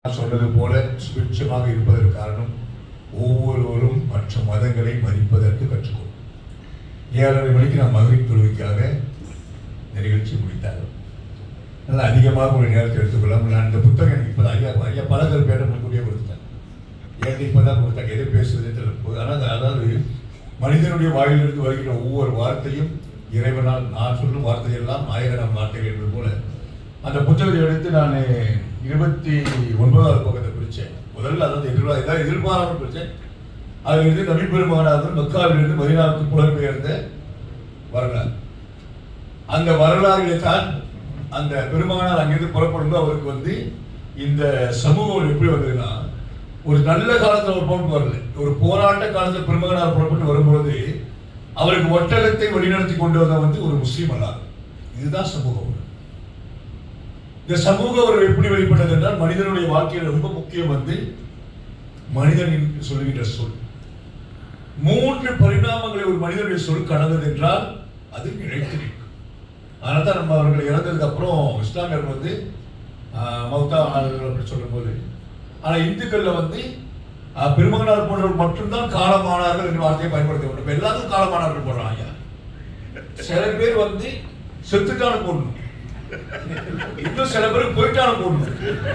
சொன்னது போல சுபிட்சமாக இருப்பதற்கு காரணம் ஒவ்வொருவரும் மற்ற மதங்களை மதிப்பதற்கு கற்றுக்கொள்ளும். 7:30 மணிக்கு நான் மகரிப் தொழுகைக்காக இந்த நிகழ்ச்சி முடித்தார்கள். அதனால் அதிகமாக ஒரு நேரத்தை எடுத்துக்கொள்ளாமல் நான் இந்த புத்தகம் எனக்கு இப்போ ஐயா பலதர பேரை முன்கூட்டியே கொடுத்துட்டேன். ஏன் இப்போ தான் கொடுத்தாங்க, எதை பேசுவதே தெரியல. ஆனால் அதாவது மனிதனுடைய வாயிலிருந்து வருகிற ஒவ்வொரு வார்த்தையும் இறைவனால் நான் சொல்லும் வார்த்தையெல்லாம் நாயகனாம் வார்த்தைகள் என்பது போல அந்த புத்தகத்தை எடுத்து நான் 29வது பக்கத்தை பிரித்தேன். முதல்ல அதாவது எதிர்பாராமல் பிரித்தேன். அதிலிருந்து நபி பெருமானார் மக்காவிலிருந்து மதீனாவுக்கு புலம்பெயர்ந்த வரலாறு. அந்த வரலாறுகளை தான் அந்த பெருமானார் அங்கிருந்து புறப்படும்போது அவருக்கு இந்த சமூகம் எப்படி வந்ததுன்னா, ஒரு நல்ல காலத்தில் ஒரு புறப்பட்டு வரல, ஒரு போராட்ட காலத்தில் பெருமகனார் புறப்பட்டு வரும்பொழுது அவருக்கு ஒட்டகத்தை வழிநடத்தி கொண்டு வந்த ஒரு முஸ்லீம் அல்லார். இதுதான் சமூகம். இந்த சமூக உறவு எப்படி வெளிப்பட்டது என்றால், மனிதனுடைய வாழ்க்கையில் ரொம்ப முக்கியம் மனிதனின் சொல்லுகின்ற சொல். 3 பரிணாமங்களை ஒரு மனிதனுடைய சொல் கடந்தது என்றால் அது நிலைத்து நிற்கும். அதனால தான் நம்ம அவர்கள் இறந்ததுக்கு அப்புறம் இஸ்லாமியர்கள் மௌத்தா ஆனார்கள் அப்படி சொல்லும் போது, ஆனால் இந்துக்கள்ல பெருமகனார் போன்றவர்கள் மட்டும்தான் காலமானார்கள் என்ற வார்த்தையை பயன்படுத்த வேண்டும். எல்லாத்துக்கும் காலமானார்கள் போடுறாங்க. சில பேர் செத்துட்டான போடணும், இன்னும் சில பேர் போயிட்டான போடணும்.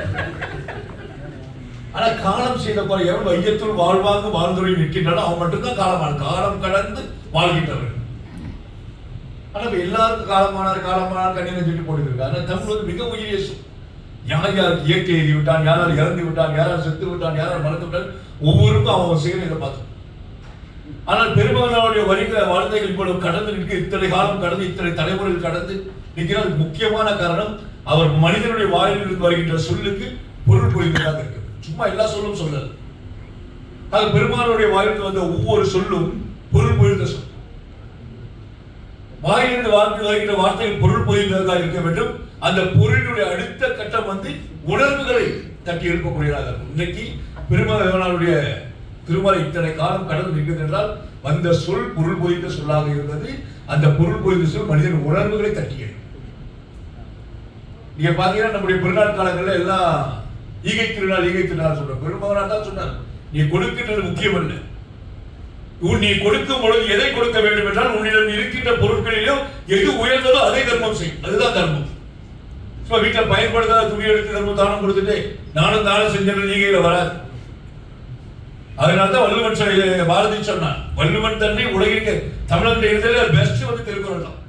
ஆனா காலம் செய்த போல எவன் வையத்துள் வாழ்வாங்க வாழ்ந்துரை நிற்கின்றன அவன் மட்டும்தான் காலமான, காலம் கடந்து வாழ்கின்றவர்கள். ஆனா எல்லாருக்கும் காலமானார் கண்ணீரை சொல்லிட்டு போட்டுருக்காங்க. ஆனா தமிழ் மிக உயிரிய யார் யாருக்கு இயற்கை எழுதி விட்டான், யாரால் இறந்து விட்டான், யாரால் செத்து விட்டான், யாரால் மறந்து விட்டான், ஒவ்வொருக்கும் அவன் செய்யறதை பார்த்தோம். ஆனால் பெருமகனாருடைய வார்த்தைகள் இப்பொழுது கடந்து நிற்க, இத்தனை காலம் கடந்து இத்தனை தலைமுறைகள் கடந்து நிற்கிறது. முக்கியமான காரணம் அவர் மனிதனுடைய வாயிலிருந்து வருகின்ற சொல்லுக்கு பொருள் புரிந்ததாக இருக்கு. சும்மா எல்லா சொல்லும் சொல்லல. அது பெருமானுடைய வாயிலிருந்து வந்த ஒவ்வொரு சொல்லும் பொருள் புரிந்த சொல். வாயிலிருந்து வருகின்ற வார்த்தைகள் பொருள் புரிந்ததாக இருக்க வேண்டும். அந்த பொருளுடைய அடுத்த கட்டம் உணர்வுகளை தட்டி எழுப்பக்கூடியதாக இருக்கும். இன்னைக்கு பெருமகனாருடைய திருமலை இத்தனை காலம் கடந்து நிற்கிறது என்றால் அந்த சொல் பொருள் புரிந்த சொல்லாக இருந்தது. அந்த பொருள் புரிந்த சொல் மனிதன் உணர்வுகளை தட்டியது. நீங்க பாத்தீங்கன்னா நம்முடைய பெருநாள் காலங்களில் எல்லாம் ஈகை திருநாள் சொல்ற பெருமகனார் தான் சொன்னார், நீ கொடுக்கின்றது முக்கியம் அல்ல, நீ கொடுக்கும் பொழுது எதை கொடுக்க வேண்டும் என்றால் உன்னிடம் இருக்கின்ற பொருட்களிலும் எது உயர்ந்ததோ அதை தர்மம் செய்யும். அதுதான் தர்மம். வீட்டில் பயன்படுத்தாத துணி எடுத்து தர்மம் தானம் கொடுத்துட்டு நானும் தானம் செஞ்சேன் நீங்க வராது. அதனால்தான் வள்ளுவன் பாரதி சொன்னான், வள்ளுவன் தன்னை உலகிற்கு தமிழர்கள் இருந்ததில் பெஸ்ட் திருக்குறள் தான்.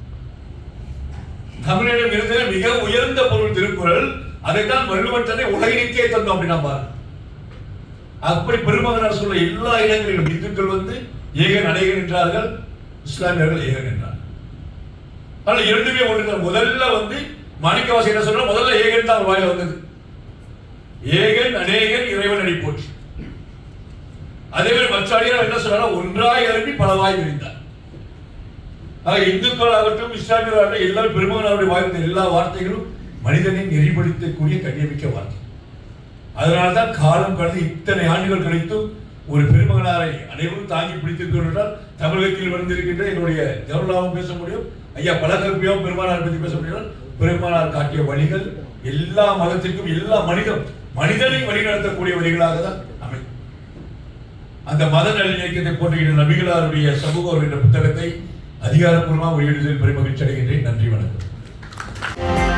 தமிழிடம் இருந்ததில் மிக உயர்ந்த பொருள் திருக்குறள். அதைத்தான் வள்ளுவன் தன்னை உலகிற்கே தந்தோம் அப்படின்னா பாரு. அப்படி பெருமகனார் சொல்ல எல்லா இடங்களிலும் இந்துக்கள் ஏகன் அநேகன் என்றார்கள், இஸ்லாமியர்கள் ஏகன் என்றார். ஆனால் இரண்டுமே ஒன்று. முதல்ல மாணிக்கவாசி என்ன சொல்ற, முதல்ல ஏகன் தான் வாயில வந்தது. ஏகன் அநேகன் இறைவன் அடி போற்றி. அதே மாதிரி மற்றாடியார் என்ன சொல்றாங்க, ஒன்றாய் அரும்பி பலவாய் விரிந்தார். இந்துக்கள் ஆகட்டும் இஸ்லாமியர்கள் ஆகட்டும் எல்லாரும் பெருமகனாருடைய வாய்ந்த எல்லா வார்த்தைகளும் மனிதனை நெறிப்படுத்தக்கூடிய கண்ணியமிக்க வார்த்தை. அதனால்தான் காலம் கடந்து இத்தனை ஆண்டுகள் கழித்தும் ஒரு பெருமகனாரை அனைவரும் தாங்கி பிடித்திருக்கிறார். தமிழகத்தில் வந்திருக்கின்ற என்னுடைய ஜவஹர்லாலும் பேச முடியும், ஐயா பலகற்பியாவும் பெருமானார் பற்றி பேச முடியும். பெருமானார் காட்டிய வழிகள் எல்லா மதத்திற்கும் எல்லா மனிதனை வழிநடத்தக்கூடிய வழிகளாக தான் அமையும். அந்த மத நல்லிணக்கத்தை போற்றுகின்ற நபிகளாருடைய சமூகம் என்ற புத்தகத்தை அதிகாரப்பூர்வமாக வெளியிடுவதில் பெருமகிழ்ச்சி அடைகின்றேன். நன்றி, வணக்கம்.